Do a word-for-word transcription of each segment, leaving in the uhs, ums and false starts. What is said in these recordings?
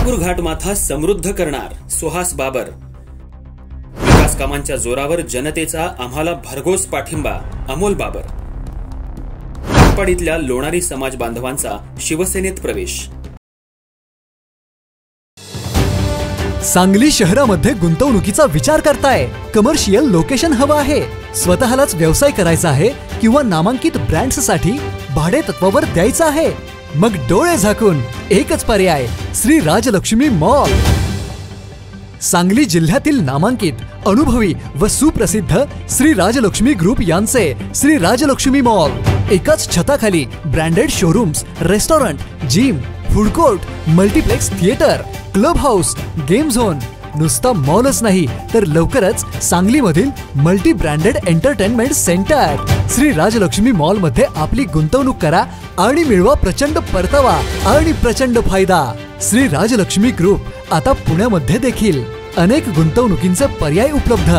खानापूर घाटमाथा समृद्ध करणार सुहास बाबर। विकास कामांच्या जोरावर जनतेचा आम्हाला भरघोस पाठिंबा अमोल बाबर। आटपाडीतल्या लोणारी समाज बांधवांचा शिवसेनेत प्रवेश। सांगली शहरामध्ये गुंतवणुकीचा विचार करताय? कमर्शियल लोकेशन हवं आहे, स्वतःलाच व्यवसाय करायचा आहे किंवा नामांकित ब्रँड्ससाठी भाडे तत्वावर द्यायचं आहे? मग डोळे झाकून एकच पर्याय, श्री राजलक्ष्मी मॉल। सांगली जिल्ह्यातील नामांकित, अनुभवी व सुप्रसिद्ध श्री राजलक्ष्मी ग्रुप यांचे श्री राजलक्ष्मी मॉल एकाच छताखाली branded showrooms, restaurant, gym, food court, multiplex theatre, club house, game zone. नुसता मॉलच नाही तर लवकरच सांगलीमधील multi branded entertainment centre. Shri Rajlakshmi mall मध्ये आपली गुंतवणूक करा आणि मिळवा प्रचंड परतावा आणि प्रचंड फायदा। श्री राजलक्ष्मी ग्रुप आता पुण्यामध्ये देखील अनेक गुंतवणुकींचे पर्याय उपलब्ध।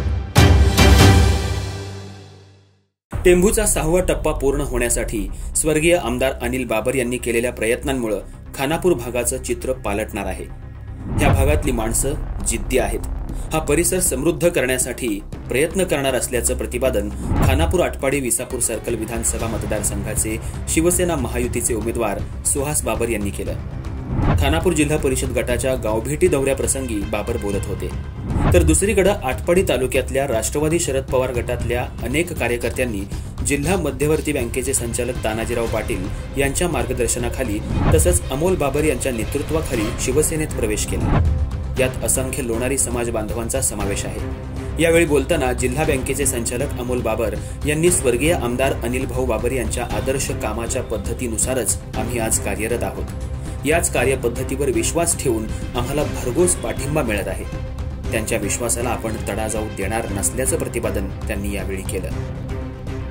टेंभूचा सहावा टप्पा पूर्ण होण्यासाठी स्वर्गीय आमदार अनिल बाबर यांनी केलेल्या प्रयत्नांमुळे खानापूर भागाचं चित्र पालटणार आहे। या भागातली माणसं जिद्दी आहेत। हा परिसर समृद्ध करण्यासाठी प्रयत्न करणार असल्याचं प्रतिपादन खानापूर आटपाडी विसापूर सर्कल विधानसभा मतदारसंघाचे शिवसेना महायुतीचे उमेदवार सुहास बाबर यांनी केलं। खानापूर जिल्हा परिषद गटाच्या गावभेटी दौऱ्याप्रसंगी बाबर बोलत होते। तर दुसरीकडे आटपाडी तालुक्यातल्या राष्ट्रवादी शरद पवार गटातल्या अनेक कार्यकर्त्यांनी जिल्हा मध्यवर्ती बँकेचे संचालक तानाजीराव पाटील यांच्या मार्गदर्शनाखाली तसंच अमोल बाबर यांच्या नेतृत्वाखाली शिवसेनेत प्रवेश केला। यात असंख्य लोणारी समाज बांधवांचा समावेश आहे। यावेळी बोलताना जिल्हा बँकेचे संचालक अमोल बाबर यांनी स्वर्गीय आमदार अनिल भाऊ बाबर यांच्या आदर्श कामाच्या पद्धतीनुसारच आम्ही आज कार्यरत आहोत। याच कार्यपद्धतीवर विश्वास ठेवून आम्हाला भरघोस पाठिंबा मिळत आहे। त्यांच्या विश्वासाला आपण तडा जाऊ देणार नसल्याचं प्रतिपादन त्यांनी यावेळी केलं।